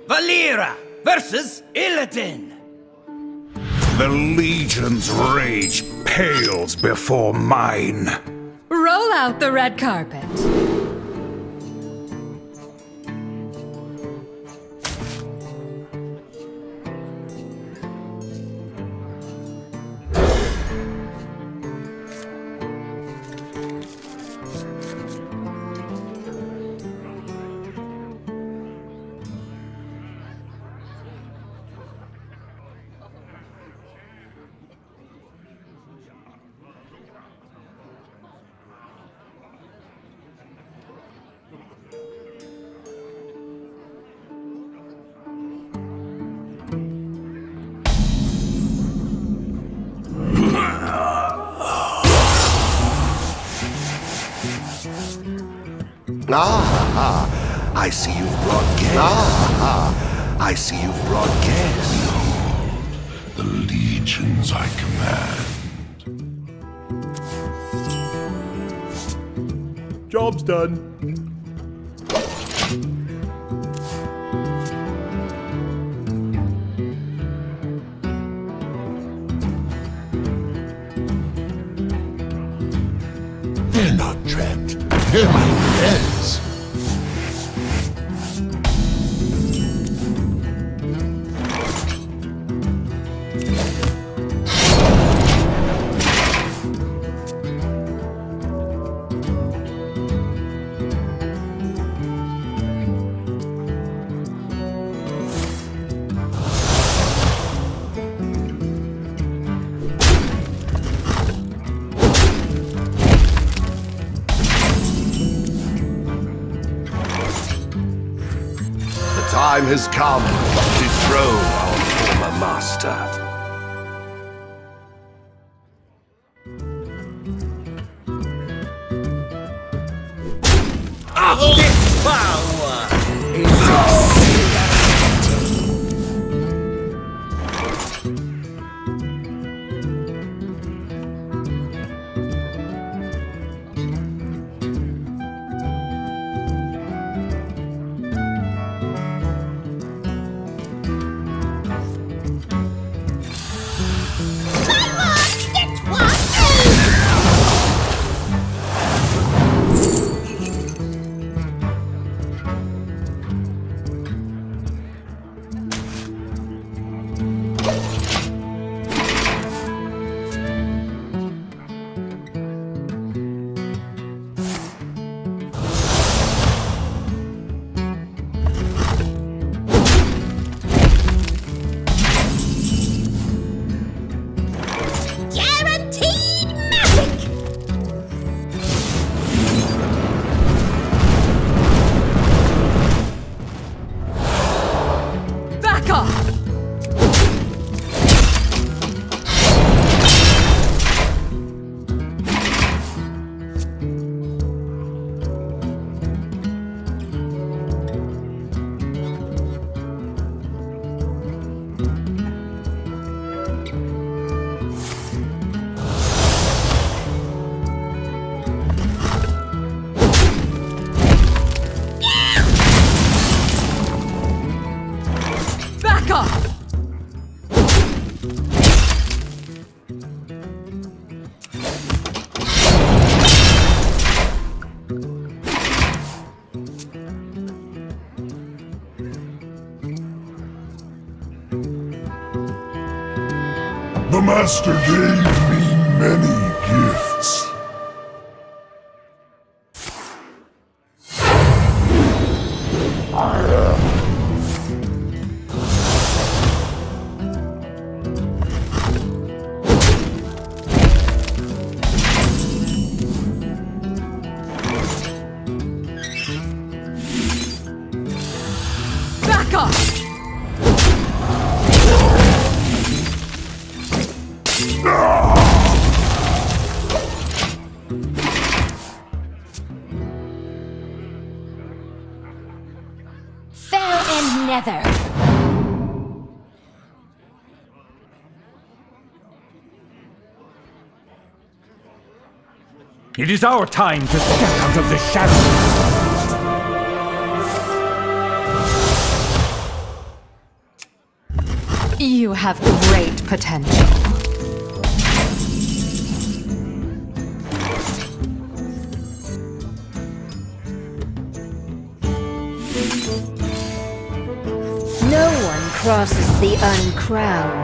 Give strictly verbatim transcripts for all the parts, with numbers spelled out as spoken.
Valeera versus Illidan. The Legion's rage pales before mine. Roll out the red carpet. Ah, I see you've brought guests. Ah, I see you've brought guests. Behold, the legions I command. Job's done. They're not trapped. They're my friends. Time has come to dethrone our former master. Of this power is The Master gave me many gifts. Back off! Fell and nether. It is our time to step out of the shadows. You have great potential. No one crosses the uncrowned.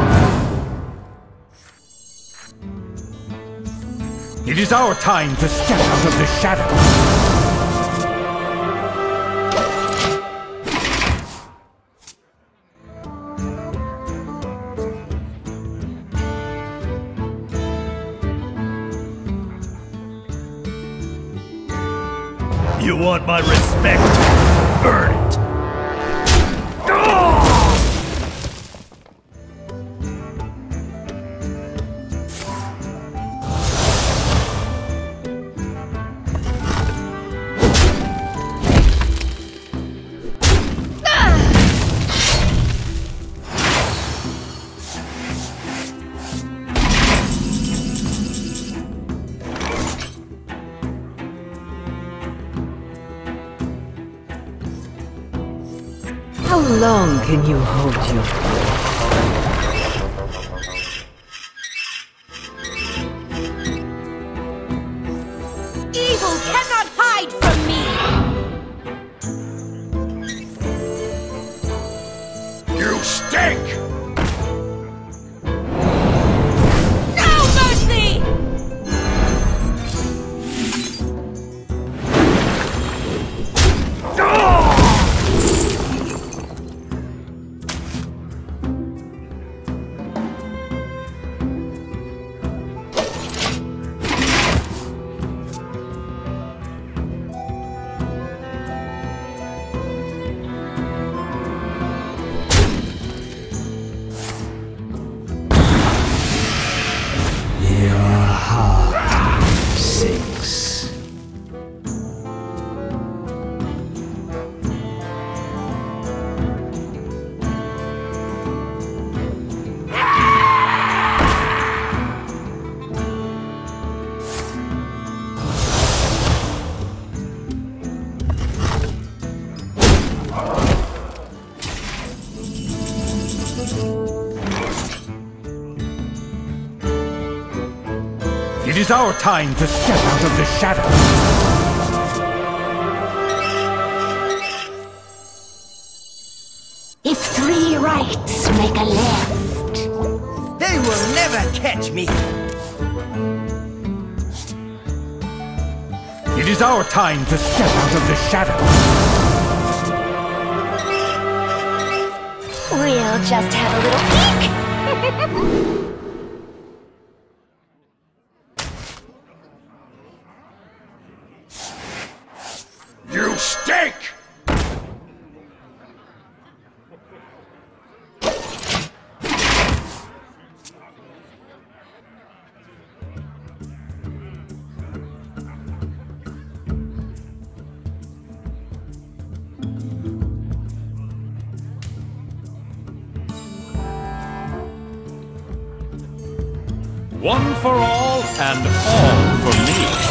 It is our time to step out of the shadows. You want my respect? Earn it! How long can you hold your Evil cannot hide from me! You stink! No mercy! It is our time to step out of the shadows. If three rights make a left, They will never catch me! It is our time to step out of the shadows. we'll just have a little peek! You stink! One for all and all for me.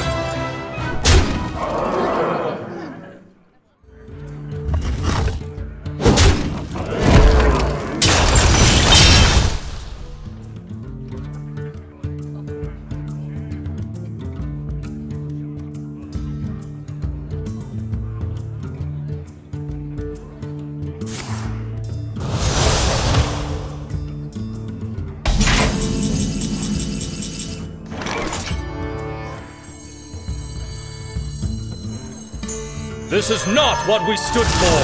This is not what we stood for!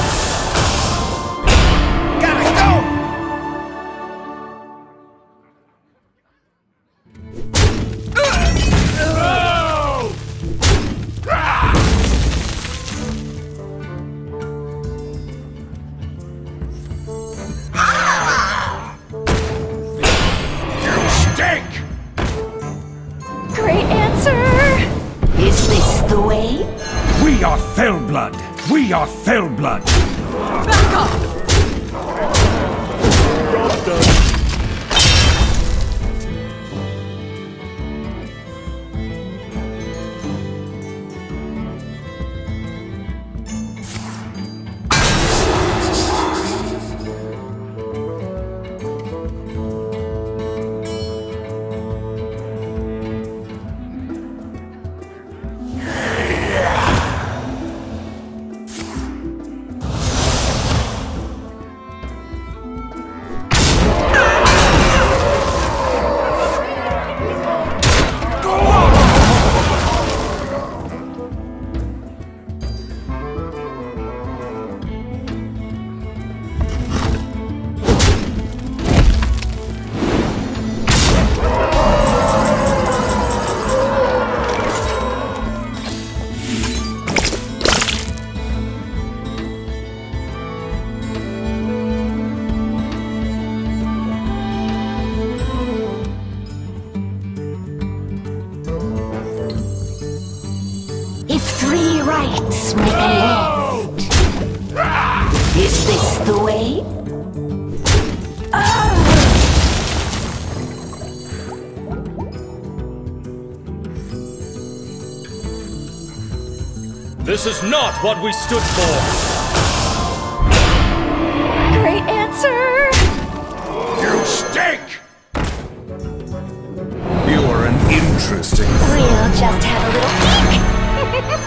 Gotta go! You stink! Great answer! Is this the way? We are Fellblood! We are Fellblood! Back off! This is not what we stood for! Great answer! You stink! You are an interesting... We'll just have a little peek!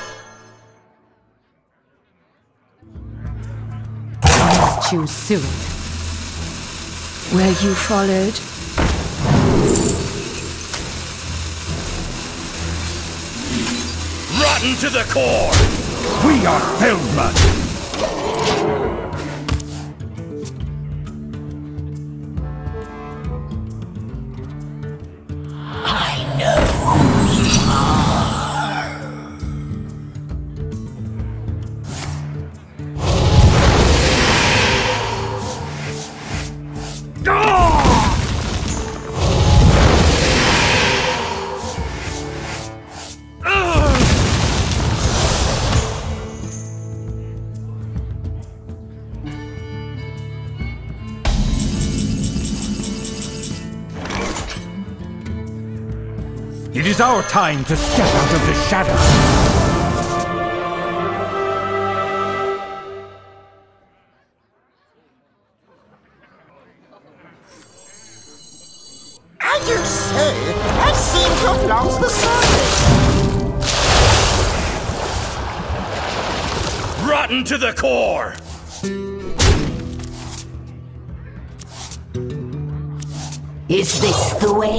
Choose soon. Were you followed? Rotten to the core! We are Fellblood! It is our time to step out of the shadows. I do say, I seem to have lost the surface. Rotten to the core! Is this the way?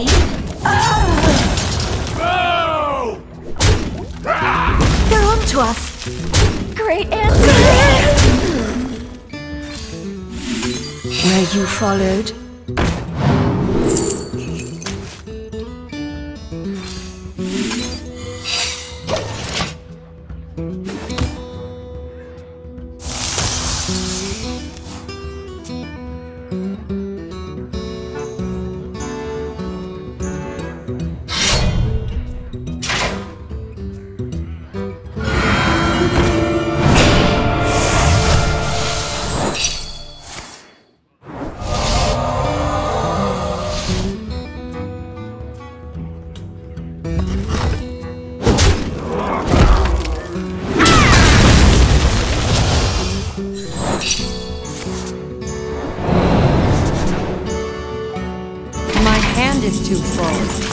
No! They're on to us! Great answer! Were you followed? My hand is too full.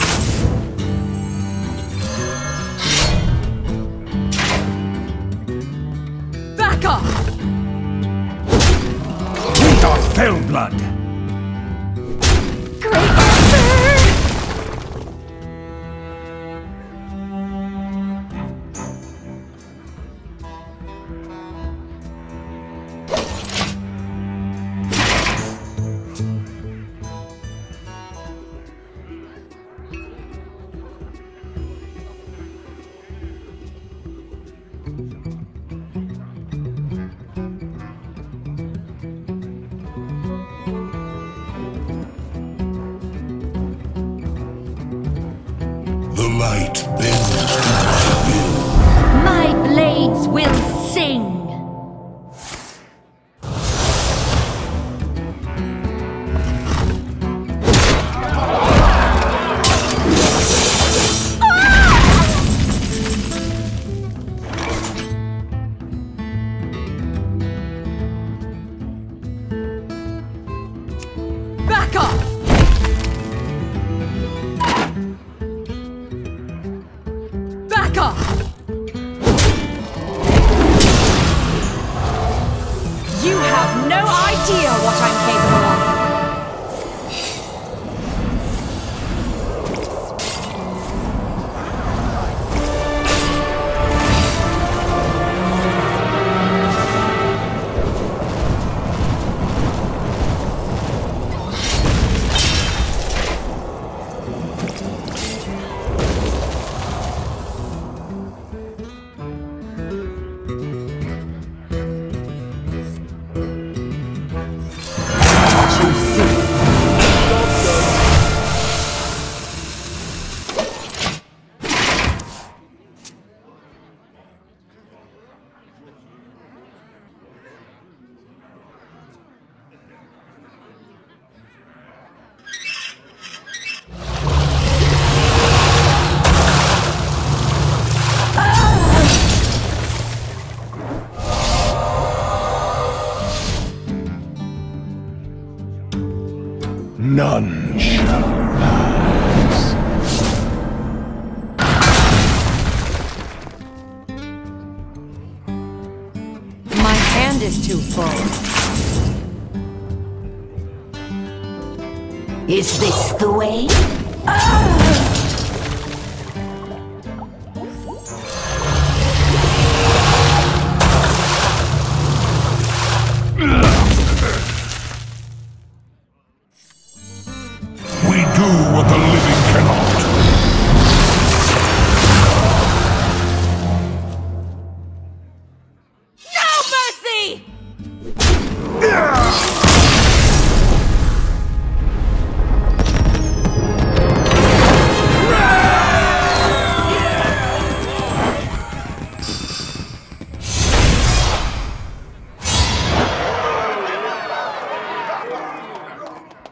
Back off! We are Fellblood! Great answer! The light bends to my will. My blades will sing! Back off! Back off! You have no idea what I'm capable of! None shall rise. My hand is too full. Is this the way? Ah!